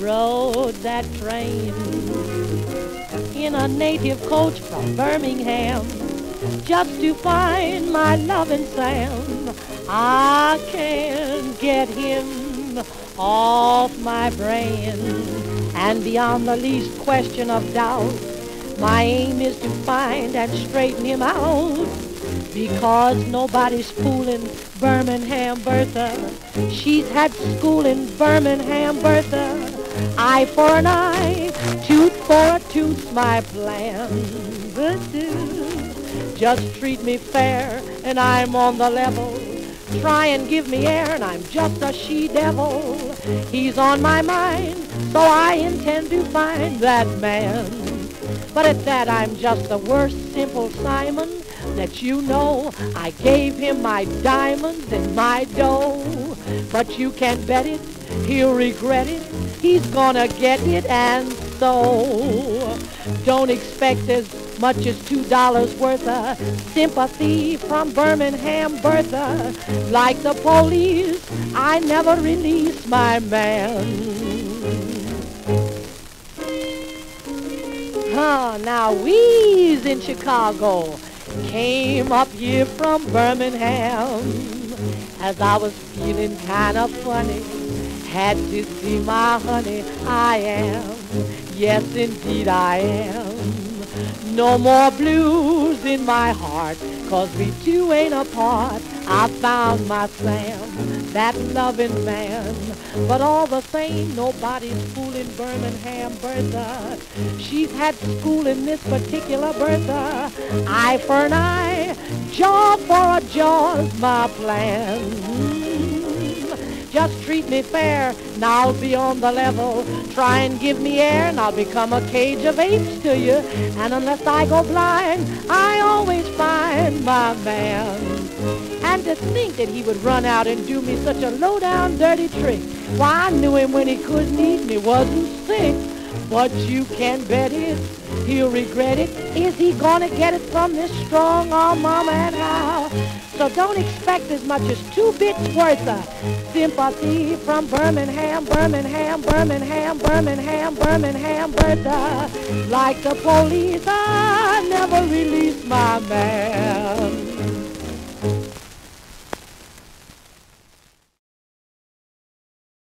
rode that train in a native coach from Birmingham just to find my loving Sam. I can't get him off my brain, and beyond the least question of doubt, my aim is to find and straighten him out, because nobody's fooling Birmingham Bertha. She's had school in Birmingham Bertha. Eye for an eye, tooth for a tooth's my plan. But just treat me fair and I'm on the level. Try and give me air and I'm just a she-devil. He's on my mind, so I intend to find that man. But at that I'm just the worst Simple Simon that you know. I gave him my diamonds and my dough, but you can bet it, he'll regret it. He's gonna get it, and so don't expect as much as $2 worth of sympathy from Birmingham Bertha. Like the police, I never release my man. Now we's in Chicago, came up here from Birmingham, as I was feeling kind of funny, had to see my honey. I am, yes indeed I am. No more blues in my heart, 'cause we two ain't apart. I found my Sam, that loving man. But all the same, nobody's fooling Birmingham Bertha. She's had school in this particular Bertha. Eye for an eye, jaw for a jaw's my plan. Just treat me fair, and I'll be on the level. Try and give me air, and I'll become a cage of apes to you. And unless I go blind, I always find my man. And to think that he would run out and do me such a low-down, dirty trick. Why, I knew him when he couldn't eat and he wasn't sick. But you can bet it, he'll regret it. Is he gonna get it from this strong-arm mama, and how? So don't expect as much as 2 bits worth of sympathy from Birmingham, Birmingham, Birmingham, Birmingham, Birmingham Bertha. Like the police, I never release my man.